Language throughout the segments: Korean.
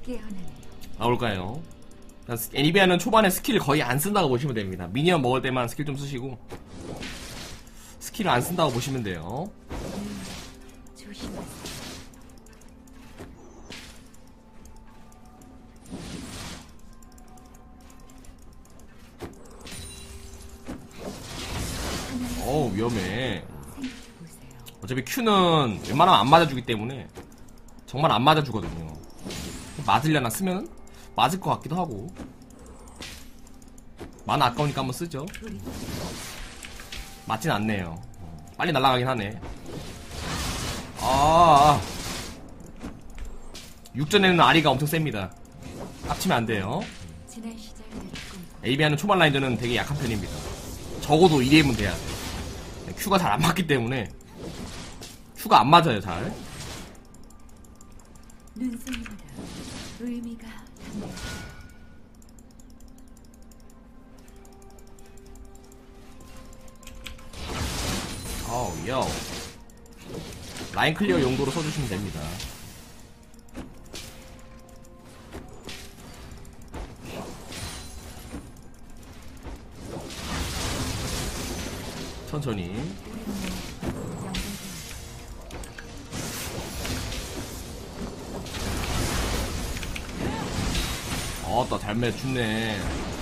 나올까요? 애니비아는 초반에 스킬을 거의 안 쓴다고 보시면 됩니다. 미니언 먹을 때만 스킬 좀 쓰시고 스킬을 안 쓴다고 보시면 돼요. 어우 위험해. 어차피 Q는 웬만하면 안 맞아주기 때문에 정말 안 맞아주거든요. 맞으려나 쓰면 맞을 것 같기도 하고. 만화 아까우니까 한번 쓰죠. 맞진 않네요. 빨리 날아가긴 하네. 육전에는 아리가 엄청 셉니다. 깝치면 안 돼요. AB하는 초반 라인전은 되게 약한 편입니다. 적어도 2레임은 돼야 돼. Q가 잘 안 맞기 때문에. Q가 안 맞아요, 잘. 눈송이보다 의미가 담겨. 요. 라인 클리어 용도로 써주시면 됩니다. 천천히. 또 잘 맺혔네.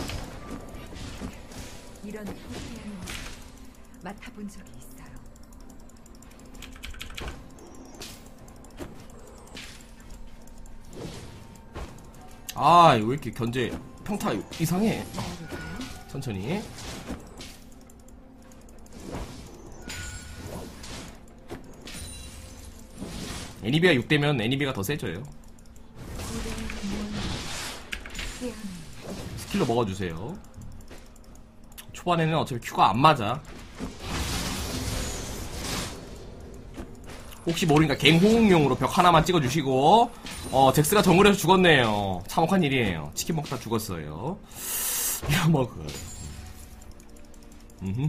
이런 호텔을 맡아본 적이 있어요. 왜 이렇게 견제 평타 이상해. 천천히. 애니비가 6대면 애니비가 더 세져요. 스킬로 먹어주세요. 초반에는 어차피 Q가 안 맞아. 혹시 모르니까 갱호응용으로 벽 하나만 찍어주시고. 잭스가 정글에서 죽었네요. 참혹한 일이에요. 치킨 먹다 죽었어요. 야 먹어. 우린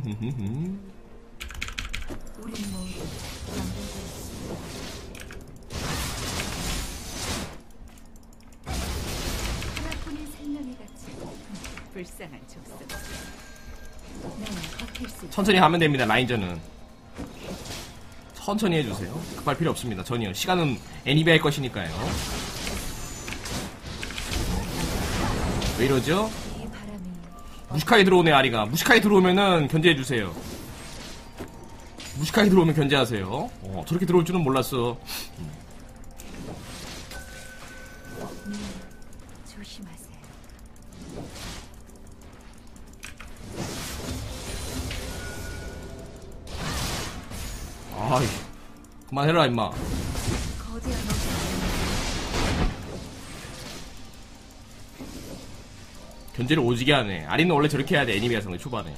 모두 하나뿐인 생명이 같이 불쌍한 족속. 천천히 하면 됩니다. 라인전은 천천히 해주세요. 급할 필요 없습니다. 전혀. 시간은 애니비 할 것이니까요. 왜 이러죠? 무식하게 들어오네. 아리가 무식하게 들어오면은 견제해주세요. 무식하게 들어오면 견제하세요. 저렇게 들어올 줄은 몰랐어. 조심하세요. 그만해라 임마. 견제를 오지게 하네. 아리는 원래 저렇게 해야 돼. 애니비아성의 초반에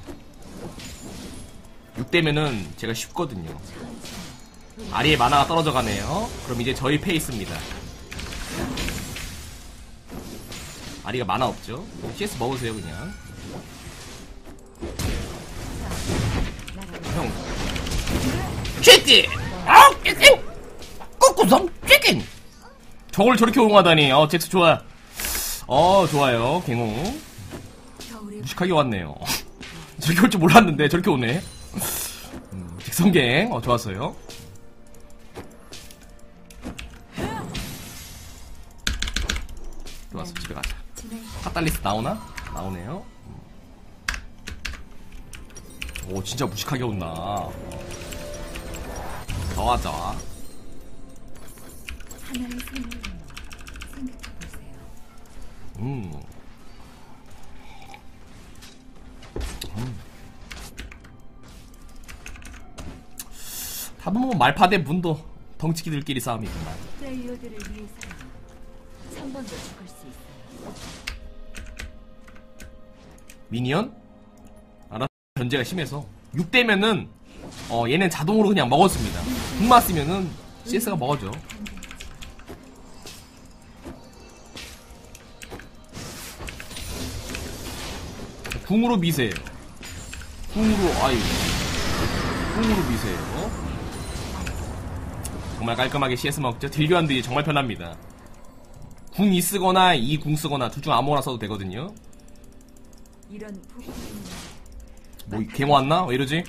6대면은 제가 쉽거든요. 아리의 마나가 떨어져 가네요. 그럼 이제 저희 페이스입니다. 아리가 마나 없죠. CS 먹으세요 그냥. 형 치킨! 치킨! 꾹꾹성 치킨! 저걸 저렇게 옹하다니. 잭스 좋아. 좋아요. 갱호 무식하게 왔네요. 저렇게 올 줄 몰랐는데 저렇게 오네. 직성갱 좋았어요. 좋았어. 집에 가자. 카탈리스 나오나? 나오네요. 오 진짜 무식하게 온다. 더 하자. 하나의 생명을 생각해보세요. 답은 뭐 말파 대 문도 덩치기들끼리 싸움이구만. 플레이어들을 위해서는 3번도 죽을 수 있어요. 미니언? 알아? 견제가 심해서 6대면은 얘는 자동으로 그냥 먹었습니다. 궁마 쓰면은 CS가 먹어줘. 궁으로 미세요. 궁으로 미세요. 정말 깔끔하게 CS 먹죠. 딜교환들이 정말 편합니다. 궁 2 쓰거나 2 궁 쓰거나 둘 중 아무거나 써도 되거든요. 이런 부분은 뭐 개모 왔나? 왜 이러지?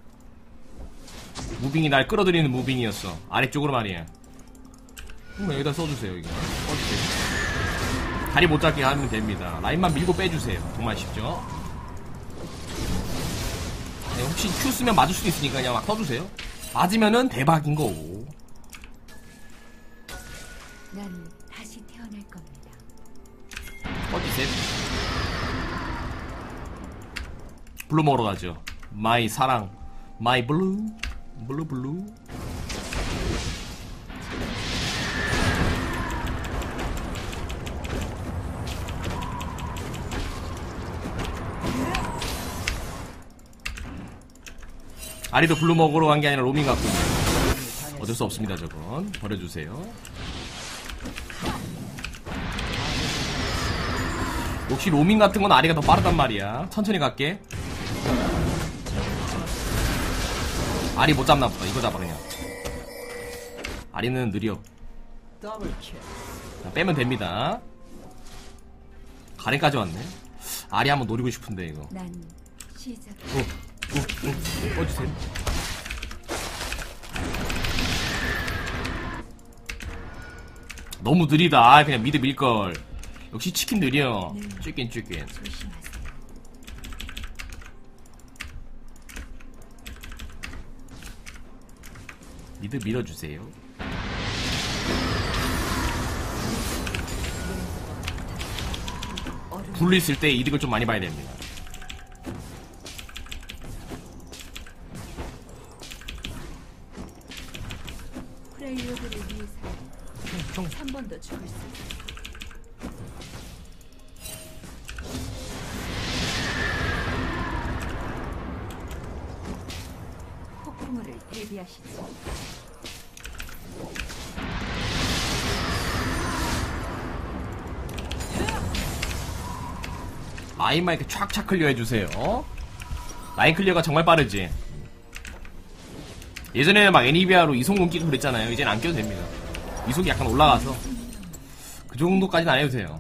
무빙이 날 끌어들이는 무빙이었어. 아래쪽으로 말이야. 그럼 여기다 써주세요. 이거 써주세요. 다리 못 잡게 하면 됩니다. 라인만 밀고 빼주세요. 정말 쉽죠? 네, 혹시 Q 쓰면 맞을 수도 있으니까 그냥 막 써주세요. 맞으면은 대박인 거고. 난 다시 태어날 겁니다. 꺼지세요. 블루 먹으러 가죠. 마이 사랑, 마이 블루, 블루 블루. 아리도 블루 먹으러 간 게 아니라 로밍 갔군요. 어쩔 수 없습니다. 저건 버려주세요. 역시 로밍 같은 건 아리가 더 빠르단 말이야. 천천히 갈게. 아리 못 잡나 보다. 이거 잡아 그냥. 아리는 느려. 자, 빼면 됩니다. 가랭까지 왔네. 아리 한번 노리고 싶은데 이거. 난 시작. 꺼주세요. 너무 느리다. 그냥 미드 밀걸. 역시 치킨 느려. 쭈긴. 조심하세요. 미드 밀어주세요. 블루 있을 때 이득을 좀 많이 봐야 됩니다. 프레이어들을 위해서 한 번 더 죽을 수 있어요. 폭풍우를 대비하시죠. 라인만 이렇게 촥촥 클리어 해주세요. 라인 클리어가 정말 빠르지. 예전에는 막 애니비아로 이속공 끼고 그랬잖아요. 이제는 안 껴도 됩니다. 이속이 약간 올라가서 그 정도까지는 안 해도 돼요.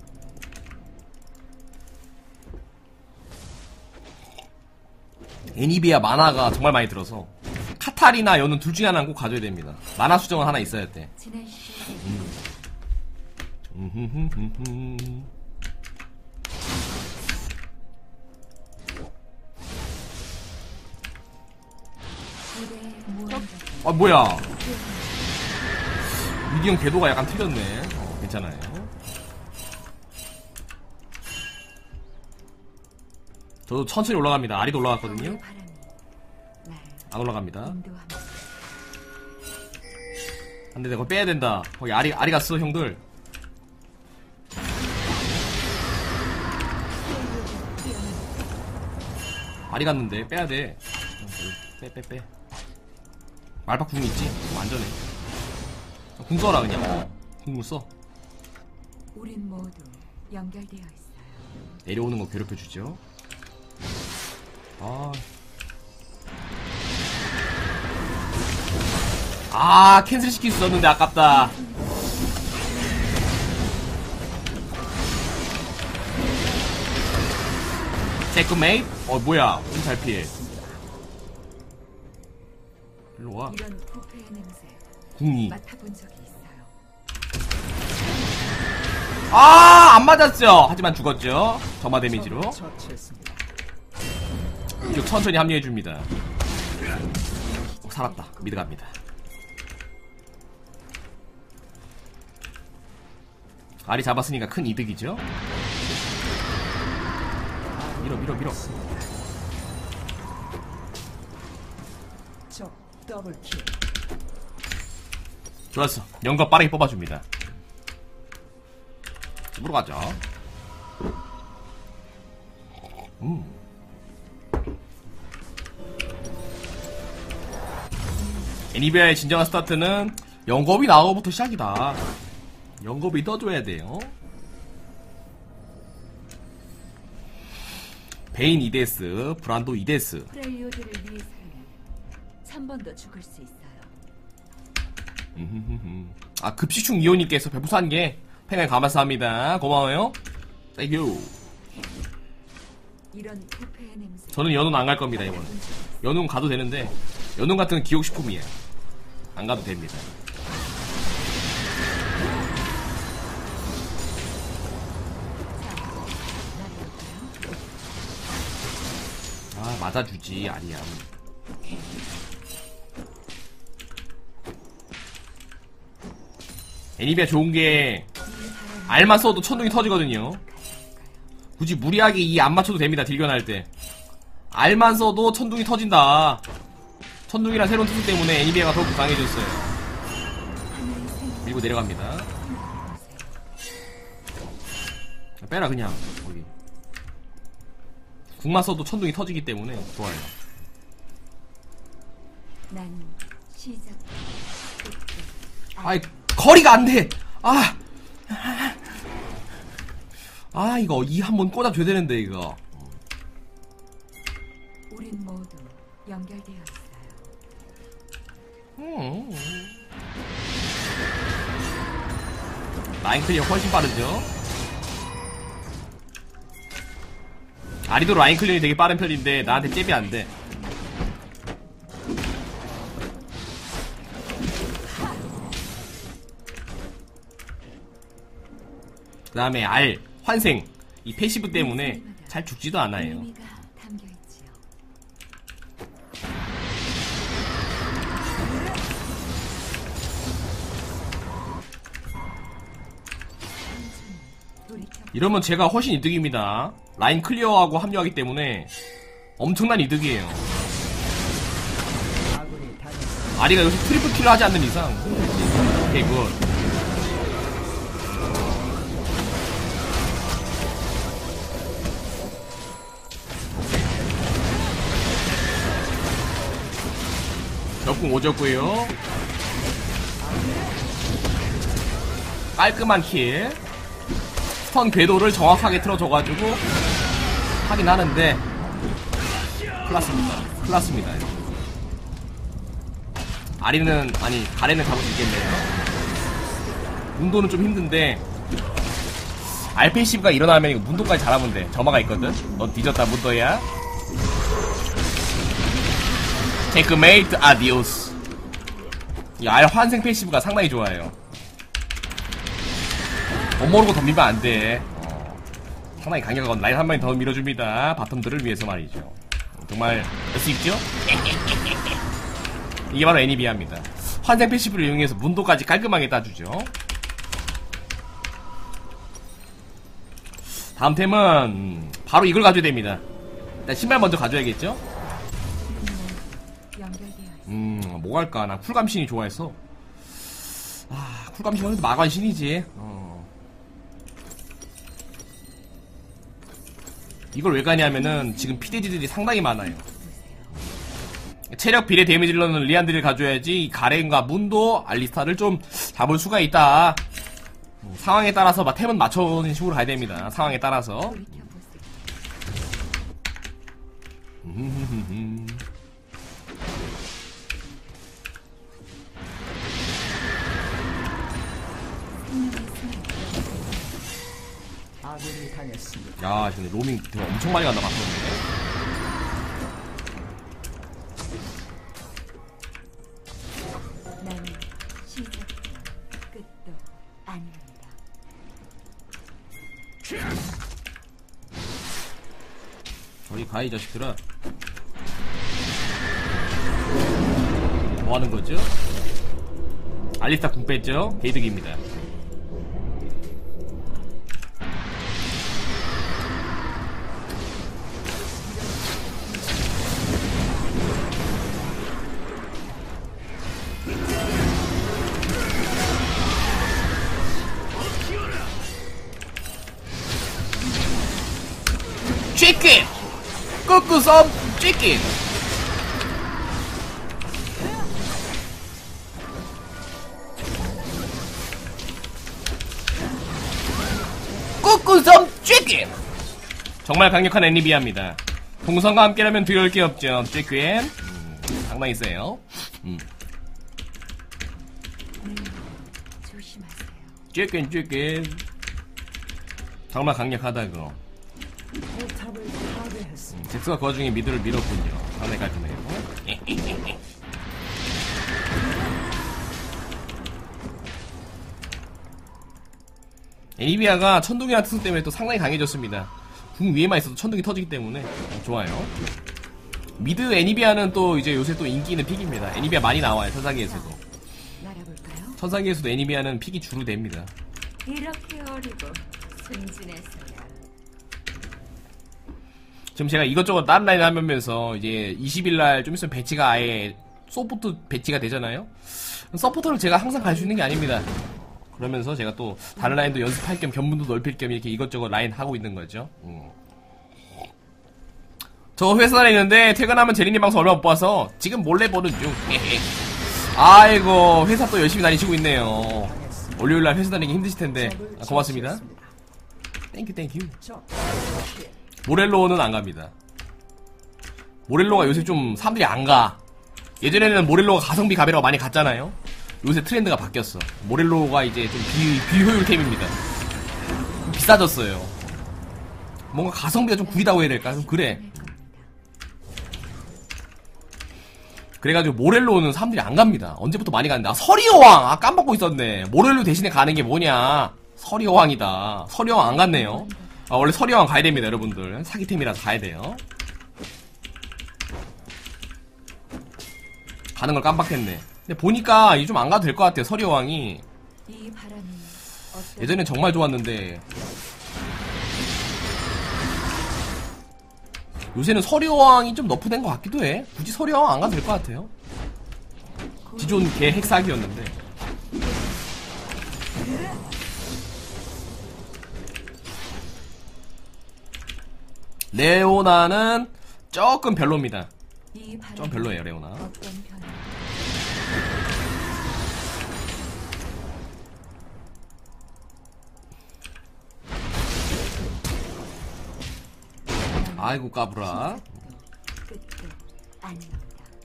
애니비아 만화가 정말 많이 들어서 카탈이나 연은 둘 중에 하나는 꼭 가져야 됩니다. 만화 수정은 하나 있어야 돼. 지난 시간에 고대의 무언가 아 뭐야, 미디엄 궤도가 약간 틀렸네. 괜찮아요. 저도 천천히 올라갑니다. 아리도 올라갔거든요. 바람이 날 안 올라갑니다. 인도합니다. 안돼, 내가 빼야 된다. 거기 아리 갔어 형들. 아리 갔는데 빼야 돼. 빼. 말박 궁 있지? 완전해. 궁 써라 그냥. 궁을 써. 우린 모두 연결되어 있어요. 내려오는 거 괴롭혀 주죠. 캔슬 시킬 수 있었는데 아깝다. 체크메이트? 뭐야. 좀 잘 피해. 일로 와. 이런 부패의 냄새 궁이. 맡아본 적이 있어요. 안 맞았죠. 하지만 죽었죠. 점화 데미지로. 이쪽 천천히 합류해줍니다. 살았다. 미드 갑니다. 아리 잡았으니까 큰 이득이죠. 밀어. 좋았어. 연거 빠르게 뽑아줍니다. 집으로 가자. 애니비아의 진정한 스타트는 영겁이 나오고부터 시작이다. 영겁이 떠줘야 돼요. 베인 2데스, 브란도 2데스. 프레이어들을 위해서는 3번 더 죽을 수 있어요. 급식충 이호님께서 별풍선 게 팽을 감사합니다. 고마워요. 땡큐. 이런 부패의 냄새. 저는 연운 안 갈 겁니다, 이번. 연운 가도 되는데, 연운 같은 기억식품이에요. 안 가도 됩니다. 아, 맞아주지, 아리야. 애니비아 좋은게, 알만 써도 천둥이 터지거든요. 굳이 무리하게 이 안 맞춰도 됩니다, 딜견 할 때. 알만 써도 천둥이 터진다. 천둥이랑 새로운 특수 때문에 애니비아가 더욱 강해졌어요. 밀고 내려갑니다. 빼라, 그냥. 거기. 궁만 써도 천둥이 터지기 때문에 좋아요. 난 시작. 아이, 거리가 안 돼! 이거, 이 한번 꽂아줘야 되는데, 이거. 우린 모두 연결되어 있어요. 라인 클리어 훨씬 빠르죠? 아리도 라인 클리어이 되게 빠른 편인데, 나한테 잽이 안 돼. 그 다음에 알, 환생. 이 패시브 때문에 잘 죽지도 않아요. 의미가 담겨 있지요. 이러면 제가 훨씬 이득입니다. 라인 클리어하고 합류하기 때문에 엄청난 이득이에요. 아리가 여기서 트리플 킬을 하지 않는 이상 오케이 굿. 적궁 오졌고요. 깔끔한 킬. 스턴 궤도를 정확하게 틀어줘가지고 하긴 하는데 클났습니다. 아리는 아니 가래는 잡을 수 있겠네요. 문도는 좀 힘든데 RPC가 일어나면 이거 문도까지 잘하면 돼. 점화가 있거든. 넌 뒤졌다 문도야. 체크메이트 아디오스. 이 알 환생 패시브가 상당히 좋아요. 못 모르고 덤비면 안 돼. 상당히 강력한 라인 한 마리 더 밀어줍니다. 바텀들을 위해서 말이죠. 정말 할 수 있죠? 이게 바로 애니비아입니다. 환생 패시브를 이용해서 문도까지 깔끔하게 따주죠. 다음 템은 바로 이걸 가져야 됩니다. 일단 신발 먼저 가져야겠죠? 뭐 갈까? 나 쿨감신이 좋아해서. 쿨감신은 마관신이지. 이걸 왜 가냐면은 지금 피데지들이 상당히 많아요. 체력 비례 데미지를 넣는 리안드를 가져야지 이 가렌과 문도 알리스타를 좀 잡을 수가 있다. 상황에 따라서 막 템은 맞춰오는 식으로 가야 됩니다. 상황에 따라서. 아군이 당했습니다. 야, 근데 로밍 되게 엄청 많이 간다, 맞췄는데. 나는 시작도 끝도 아닙니다. 저리 가, 이 자식들아. 뭐 하는 거죠? 알리스타 궁 뺐죠? 개이득입니다. 치킨! 끄끄썸 치킨! 끄끄썸 치킨! 정말 강력한 애니비아입니다. 동선과 함께라면 두려울 게 없죠. 치킨. 상당히 세요. 조심하세요. 쬐끈 정말 강력하다 그거. 잭스가 그 와중에 미드를 밀었군요. 상당히 깔끔해요. 애니비아가 천둥이랑 특수 때문에 또 상당히 강해졌습니다. 궁 위에만 있어도 천둥이 터지기 때문에 좋아요. 미드 애니비아는 또 이제 요새 또 인기 있는 픽입니다. 애니비아 많이 나와요. 천상계에서도. 날아볼까요? 천상계에서도 애니비아는 픽이 주로 됩니다. 이렇게 어리고 순진해서야. 지금 제가 이것저것 다른 라인 하면서 이제 20일날 좀 있으면 배치가 아예 서포트 배치가 되잖아요. 서포터를 제가 항상 갈 수 있는 게 아닙니다. 그러면서 제가 또 다른 라인도 연습할 겸 견문도 넓힐 겸 이렇게 이것저것 라인 하고 있는 거죠. 저 회사 다니는데 퇴근하면 제리님 방송 얼마 못 봐서 지금 몰래 보는 중. 아이고 회사 또 열심히 다니시고 있네요. 월요일날 회사 다니기 힘드실 텐데 고맙습니다. 땡큐. 모렐로는 안 갑니다. 모렐로가 요새 좀 사람들이 안 가. 예전에는 모렐로가 가성비 가베라가 많이 갔잖아요. 요새 트렌드가 바뀌었어. 모렐로가 이제 좀 비효율템입니다. 좀 비싸졌어요. 뭔가 가성비가 좀 구리다고 해야 될까? 좀 그래. 그래가지고 모렐로는 사람들이 안 갑니다. 언제부터 많이 갔는데. 아, 서리여왕! 깜빡고 있었네. 모렐로 대신에 가는 게 뭐냐. 서리여왕이다. 서리여왕 안 갔네요. 원래 서리여왕 가야 됩니다, 여러분들. 사기템이라서 가야 돼요. 가는 걸 깜빡했네. 근데 보니까 이제 좀 안 가도 될 것 같아요, 서리여왕이. 이 바람이 예전엔 정말 좋았는데 요새는 서리여왕이 좀 너프된 것 같기도 해. 굳이 서리여왕 안 가도 될 것 같아요. 기존 개 핵사기였는데. 레오나는 조금 별로입니다. 좀 별로예요, 레오나. 어떤 변화? 아이고 까불아. 끝도 아닙니다.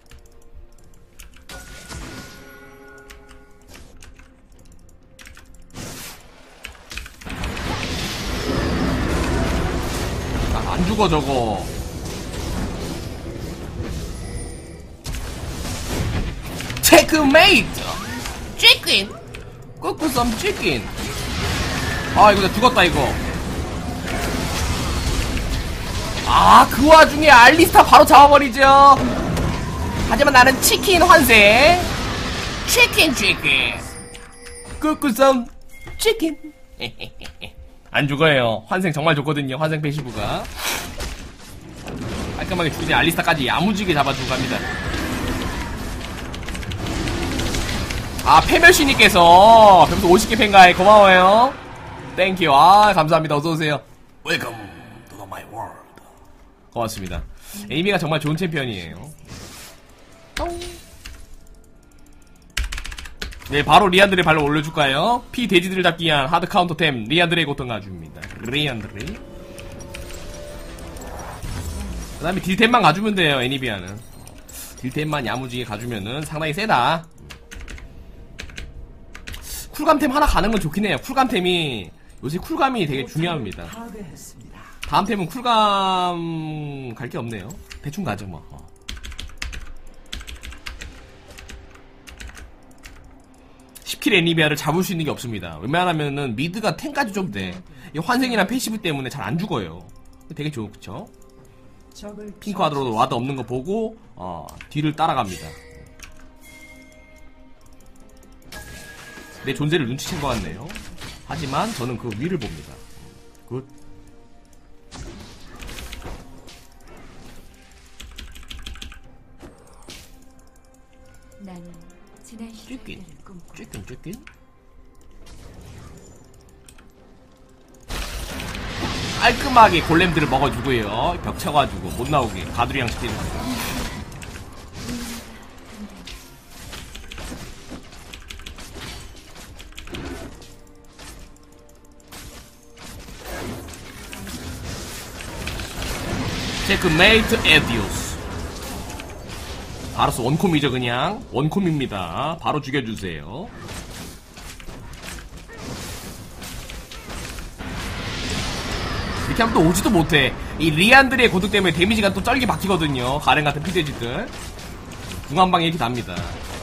안 죽어 저거. 체크메이트. 치킨. 꾸꾸썸 치킨. 아 이거 나 죽었다 이거. 아, 그 와중에 알리스타 바로 잡아버리죠. 하지만 나는 치킨 환생. 치킨. 꿀꿀썸 치킨. 안 죽어요. 환생 정말 좋거든요. 환생 패시브가. 깔끔하게 죽이지. 알리스타까지 야무지게 잡아주고 갑니다. 아, 패멸시님께서 점수 50개 팬가에 고마워요. 땡큐. 아, 감사합니다. 어서오세요. 웰컴 투 마이 월드. 고맙습니다. 에이미가 정말 좋은 챔피언이에요. 네, 바로 리안드레 발로 올려줄까요? 피 돼지들을 잡기 위한 하드 카운터템 리안드레 고통 가줍니다. 리안드레. 그 다음에 딜템만 가주면 돼요. 애니비아는 딜템만 야무지게 가주면은 상당히 세다. 쿨감템 하나 가는 건 좋긴 해요. 쿨감템이 요새 쿨감이 되게 중요합니다. 다음 템은 쿨감 갈 게 없네요. 대충 가죠 뭐. 10킬 애니비아를 잡을 수 있는 게 없습니다. 웬만하면은 미드가 탱까지 좀 돼. 이 환생이나 패시브 때문에 잘 안 죽어요. 되게 좋죠. 핑크 하드로도 와드 없는 거 보고 뒤를 따라갑니다. 내 존재를 눈치챈 것 같네요. 하지만 저는 그 위를 봅니다. 굿. 나는 지난 시간들을 꿈꿔. 쬐끈. 깔끔하게 골렘들을 먹어주고요. 벽 쳐가지고 못 나오게 가두리랑 시키는 거예요. 체크메이트 에디오스. 바로스 원콤이죠 그냥. 원콤입니다. 바로 죽여주세요. 이렇게 하면 또 오지도 못해. 이 리안드리의 고득 때문에 데미지가 또 쩔게 박히거든요. 가렌 같은 피돼지들. 궁 한 방에 이렇게 답니다.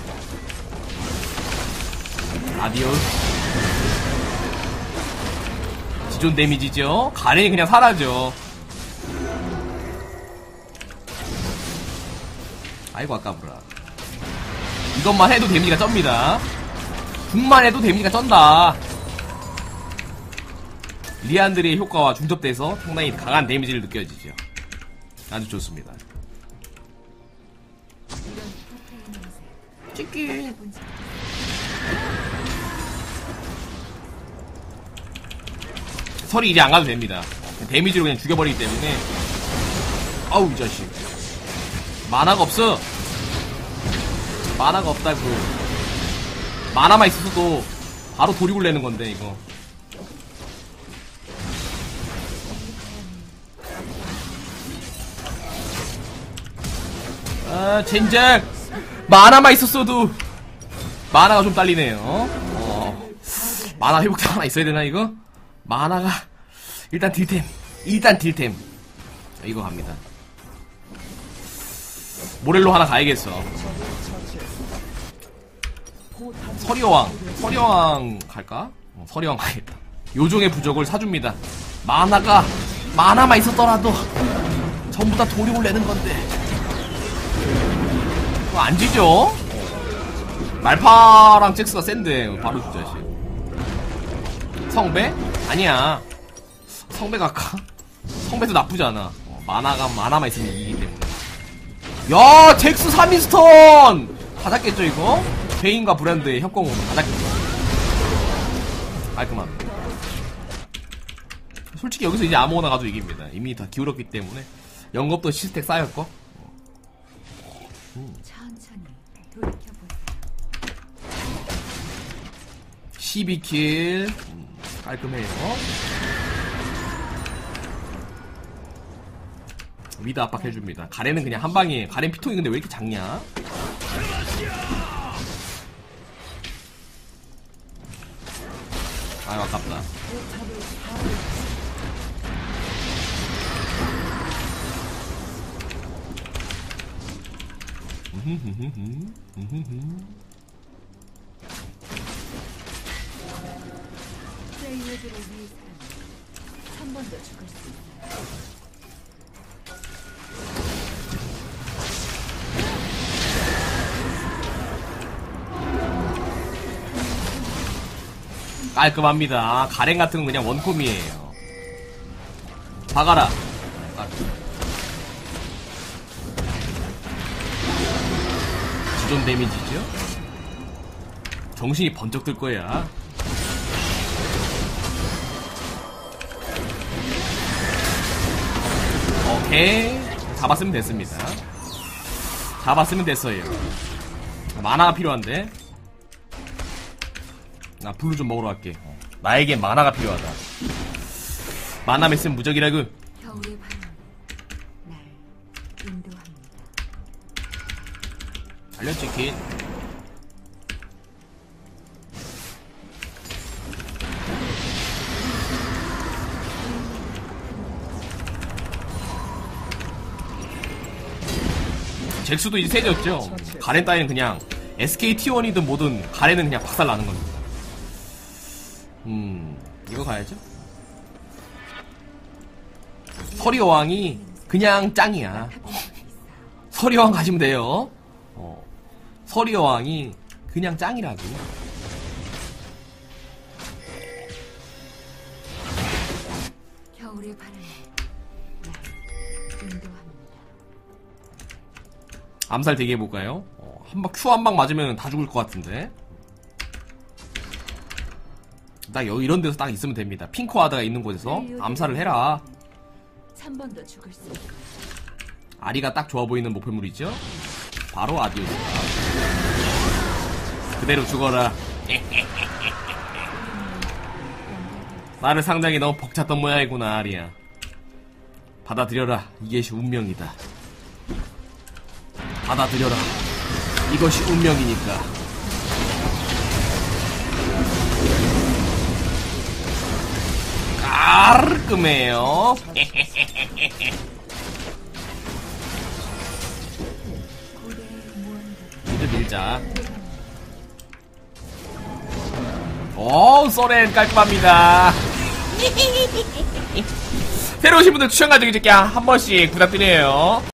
아디오스. 기존 데미지죠. 가렌이 그냥 사라져. 아이고 아까부라. 이것만 해도 데미지가 쩝니다. 궁만 해도 데미지가 쩐다. 리안드리의 효과와 중접돼서 상당히 강한 데미지를 느껴지죠. 아주 좋습니다. 치킨. 설이 이제 안 가도 됩니다. 데미지로 그냥 죽여버리기 때문에. 아우 이 자식. 만화가 없어. 만화가 없다고. 만화만 있어서도 바로 도륙을 내는 건데 이거. 아 젠장. 만화만 있었어도 만화가 좀 딸리네요. 만화 회복템 하나 있어야 되나 이거? 만화가 일단 딜템. 이거 갑니다. 모렐로 하나 가야겠어. 서리여왕 갈까? 서리여왕 가야겠다. 요종의 부적을 사줍니다. 만화만 있었더라도 전부 다 도륙을 내는 건데 그거 안 지죠? 말파랑 잭스가 센데 바로 주자식. 성배? 아니야. 성배가 아까 성배도 나쁘지 않아. 만화만 있으면 이기기 때문에. 야 잭스 3인스턴 다 잡겠죠 이거? 베인과 브랜드의 협공으로 다 잡겠죠. 깔끔합니다. 솔직히 여기서 이제 아무거나 가도 이깁니다. 이미 다 기울었기 때문에. 연겁도 시스텍 쌓였고. 천천히 돌이켜보세요. 12킬. 깔끔해요. 미드 압박해줍니다. 가렌은 그냥 한방이에요. 가렌 피통이 근데 왜 이렇게 작냐? 아유 아깝다. 프레이어들을 위해서 한 번 더 죽을 수 있어요. 깔끔합니다. 가렌 같은 건 그냥 원콤이에요. 박아라. 기존 데미지죠? 정신이 번쩍 들 거야. 오케이. 잡았으면 됐습니다. 잡았으면 됐어요. 만화가 필요한데. 나 블루 좀 먹으러 갈게. 나에겐 만화가 필요하다. 만화만 있으면 무적이라고. 겨울의 바람 날 인도합니다. 알려치킨. 잭스도 이제 세졌죠. 가렌 따위는 그냥 SK T1이든 뭐든 가렌은 그냥 박살 나는 겁니다. 이거 가야죠. 서리여왕이 그냥 짱이야. 서리여왕 가시면 돼요. 서리여왕이 그냥 짱이라고. 겨울의 바람 날 인도합니다. 암살 대기해볼까요? Q 한 방 맞으면 다 죽을 것 같은데. 딱 이런 데서 딱 있으면 됩니다. 핑크와드가 있는 곳에서 암살을 해라. 3번 더 죽을 수 있어요. 아리가 딱 좋아 보이는 목표물이죠. 바로 아디오스다. 그대로 죽어라. 나를 상당히 너무 벅찼던 모양이구나 아리야. 받아들여라. 이것이 운명이다. 받아들여라. 이것이 운명이니까. 아! 깔끔해요. 이제 밀자. 오, 소렌 깔끔합니다. 새로 오신 분들 추천 가지고 이렇게 한 번씩 부탁드려요.